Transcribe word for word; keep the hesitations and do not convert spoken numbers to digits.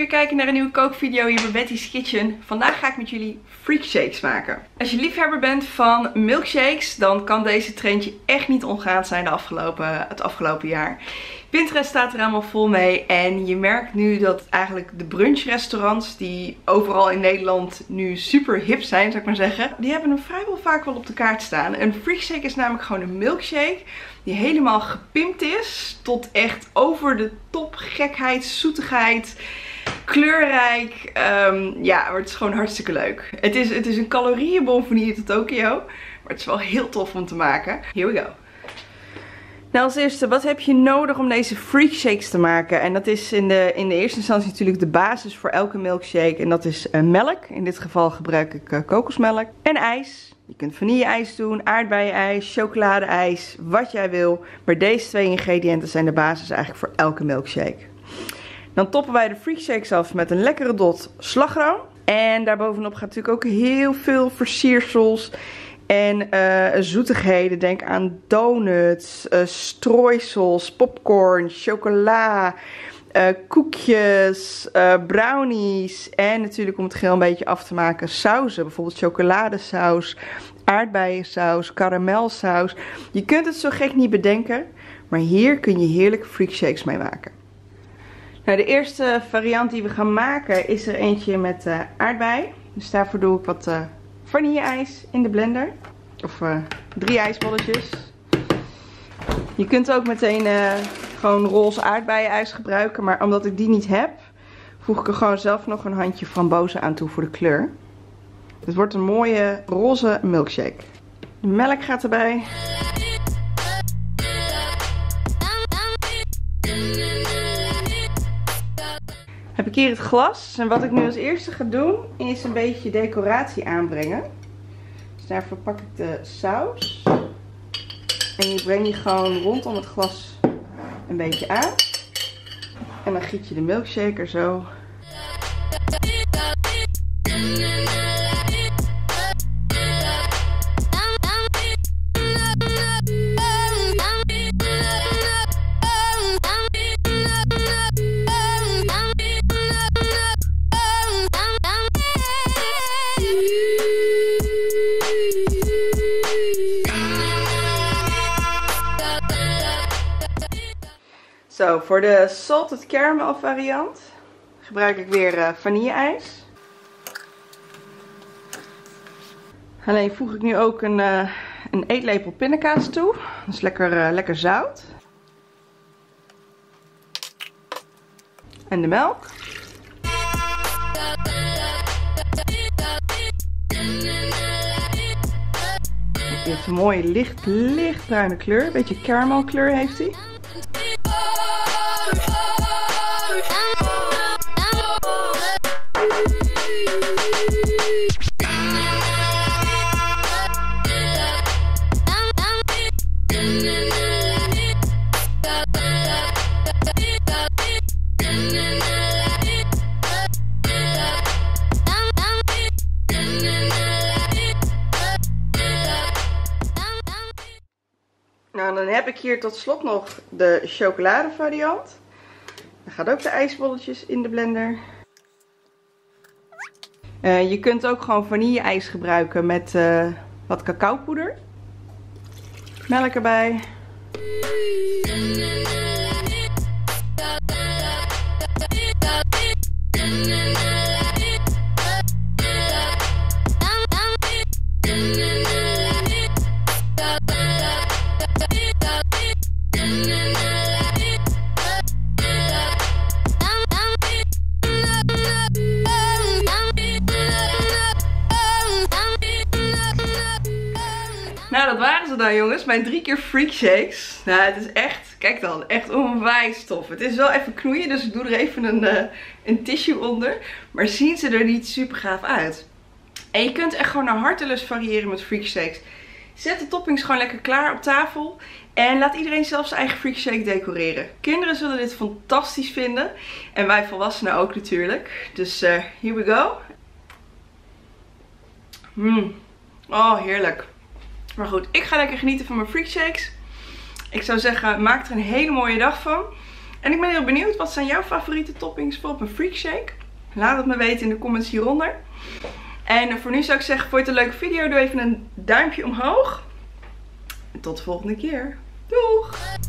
weer kijken naar een nieuwe kookvideo hier bij Betty's Kitchen. Vandaag ga ik met jullie freak shakes maken. Als je liefhebber bent van milkshakes, dan kan deze trend je echt niet ontgaan zijn de afgelopen, het afgelopen jaar. Pinterest staat er allemaal vol mee en je merkt nu dat eigenlijk de brunchrestaurants die overal in Nederland nu super hip zijn, zou ik maar zeggen, die hebben hem vrijwel vaak wel op de kaart staan. Een freak shake is namelijk gewoon een milkshake die helemaal gepimpt is tot echt over de top gekheid, zoetigheid, kleurrijk. Um, ja, maar het is gewoon hartstikke leuk. Het is, het is een calorieënbom van hier tot Tokio, maar het is wel heel tof om te maken. Here we go. Nou, als eerste, wat heb je nodig om deze freak shakes te maken? En dat is in de, in de eerste instantie natuurlijk de basis voor elke milkshake. En dat is uh, melk. In dit geval gebruik ik uh, kokosmelk. En ijs. Je kunt vanille-ijs doen, aardbeienijs, chocolade-ijs, wat jij wil. Maar deze twee ingrediënten zijn de basis eigenlijk voor elke milkshake. Dan toppen wij de freak shakes af met een lekkere dot slagroom. En daarbovenop gaat natuurlijk ook heel veel versiersels. En uh, zoetigheden, denk aan donuts, uh, strooisels, popcorn, chocola, uh, koekjes, uh, brownies. En natuurlijk om het geheel een beetje af te maken, sauzen. Bijvoorbeeld chocoladesaus, aardbeiensaus, karamelsaus. Je kunt het zo gek niet bedenken, maar hier kun je heerlijke freak shakes mee maken. Nou, de eerste variant die we gaan maken is er eentje met uh, aardbei. Dus daarvoor doe ik wat... Uh, vanille-ijs in de blender. Of uh, drie ijsbolletjes. Je kunt ook meteen uh, gewoon roze aardbeienijs gebruiken. Maar omdat ik die niet heb, voeg ik er gewoon zelf nog een handje frambozen aan toe voor de kleur. Het wordt een mooie roze milkshake. De melk gaat erbij. Heb ik hier het glas. En wat ik nu als eerste ga doen, is een beetje decoratie aanbrengen. Dus daarvoor pak ik de saus. En je brengt die gewoon rondom het glas een beetje aan. En dan giet je de milkshaker zo. Zo, voor de salted caramel variant gebruik ik weer uh, vanille-ijs. Alleen voeg ik nu ook een, uh, een eetlepel pindakaas toe. Dat is lekker, uh, lekker zout. En de melk. Hij heeft een mooie licht, lichtbruine kleur. Een beetje caramel kleur heeft hij. Nou, dan heb ik hier tot slot nog de chocolade variant. Dan gaat ook de ijsbolletjes in de blender. Uh, je kunt ook gewoon vanille-ijs gebruiken met uh, wat cacaopoeder. Melk erbij. Nou, dat waren ze dan, jongens. Mijn drie keer freak shakes. Nou, het is echt, kijk dan, echt onwijs tof. Het is wel even knoeien, dus ik doe er even een, uh, een tissue onder. Maar zien ze er niet super gaaf uit. En je kunt echt gewoon naar hartelust variëren met freak shakes. Zet de toppings gewoon lekker klaar op tafel. En laat iedereen zelf zijn eigen freak shake decoreren. Kinderen zullen dit fantastisch vinden. En wij volwassenen ook natuurlijk. Dus uh, here we go. Mm. Oh, heerlijk. Maar goed, ik ga lekker genieten van mijn freak shakes. Ik zou zeggen, maak er een hele mooie dag van. En ik ben heel benieuwd, wat zijn jouw favoriete toppings voor op een freak shake? Laat het me weten in de comments hieronder. En voor nu zou ik zeggen, vond je het een leuke video? Doe even een duimpje omhoog. En tot de volgende keer. Doeg!